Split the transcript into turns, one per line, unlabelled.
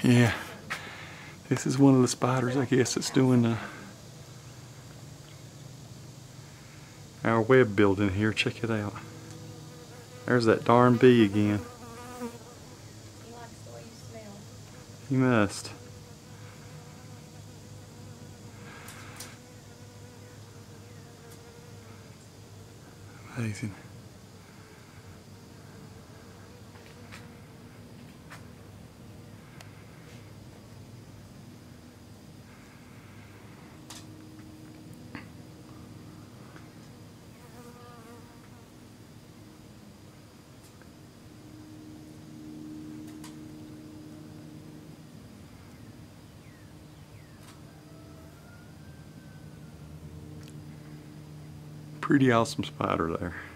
Yeah, this is one of the spiders, I guess, that's doing our web building here. Check it out. There's that darn bee again.
He likes the way you smell.
He must. Amazing. Pretty awesome spider there.